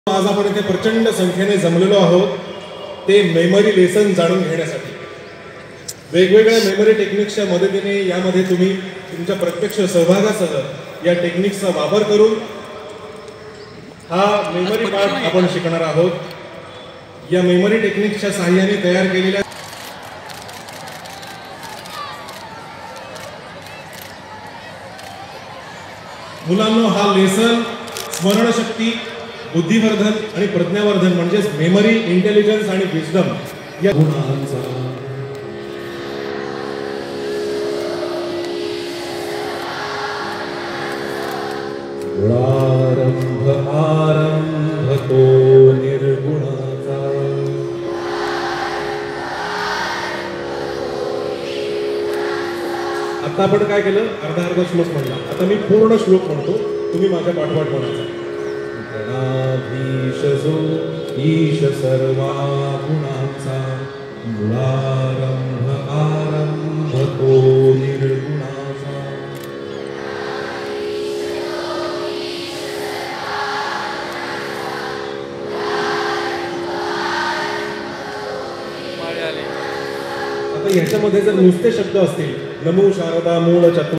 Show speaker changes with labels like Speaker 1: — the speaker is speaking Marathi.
Speaker 1: आज आपण इथे प्रचंड संख्येने जमलेलो आहोत ते मेमरी लेसन जाणून घेण्यासाठी। वेगवेगळ्या मेमरी टेक्निक्सच्या मदतीने यामध्ये तुम्ही तुमच्या प्रत्यक्ष सहभागासह या टेक्निक्सचा वापर करून हा मेमरी पार्ट आपण शिकणार आहोत। या मेमरी टेक्निक्सच्या सहाय्याने तयार केलेल्या मुलांनो हा लेसन स्मरणशक्ती, बुद्धिवर्धन आणि प्रज्ञावर्धन म्हणजे मेमरी, इंटेलिजन्स आणि विजडम या गुणांचा गुणारंभ आरंभ तो निर्गुणाचा। आता आपण काय केलं, अर्धा श्लोक म्हणला। आता मी पूर्ण श्लोक म्हणतो, तुम्ही माझ्या पाठोपाठ म्हणायचा। गणाधीशो ईश सर्वा गुणांचा गुणारंभ आरंभ तो निर्गुणाचा। आता याच्यामध्ये जर नुसते शब्द असतील, नमो शारदा मूळ चतुर